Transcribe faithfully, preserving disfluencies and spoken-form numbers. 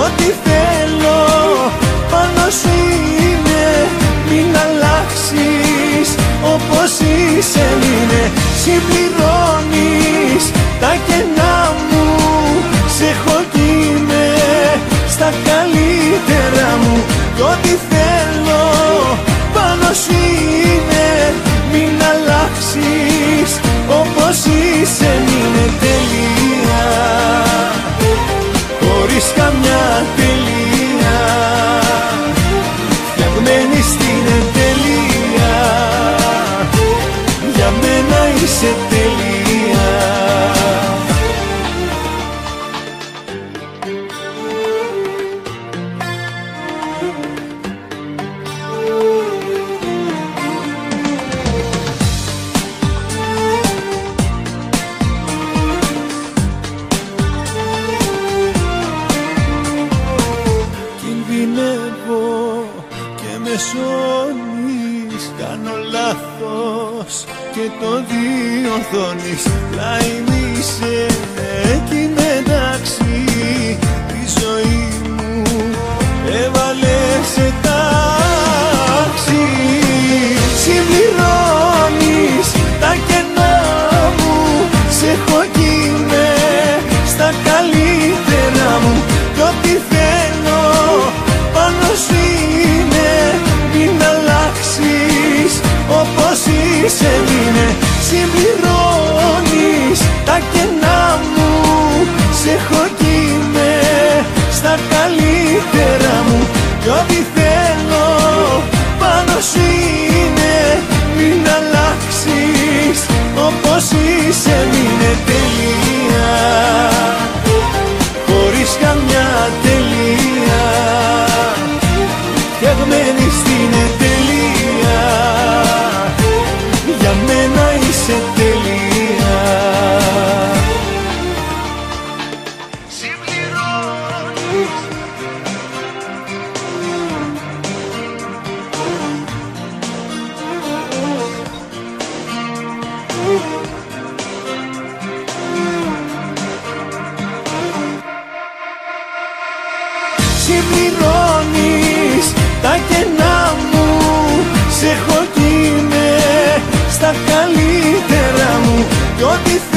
ό,τι θέλω πάνω σου είναι. Μην αλλάξεις, όπως είσαι μείνε. Συμπληρώνεις τα κενά μου, σε έχω κι είμαι στα καλύτερα μου. Κι ό,τι θέλω πάνω σου είναι. Μην αλλάξεις, όπως είσαι μείνε. Τελεία, χωρίς καμιά τελεία, φτιαγμένη στην εντελεία. Για μένα είσαι τελεία. Κάνω λάθος και το διορθώνεις. Πλάι μη είσαι εκεί μεταξύ. Τη ζωή μου έβαλες σε τάξη. Συμπληρώνεις τα κενά μου, σε έχω κι είμαι στα καλύτερα μου. Κι ό,τι θέλω πάνω σου είναι. Μην αλλάξεις, όπως είσαι μείνε. Συμπληρώνεις τα κενά μου, σε έχω κι είμαι στα καλύτερα μου. Κι ό,τι θέλω πάνω σου είναι. Μην αλλάξεις, όπως είσαι μείνε. Τελεία, χωρίς καμιά τελεία, φτιαγμένη στην εντελεία. Για μένα είσαι τελεία. Συμπληρώνεις Συμπληρώνεις τα κενά μου, σε έχω κι είμαι στα καλύτερα μου. Κι ό,τι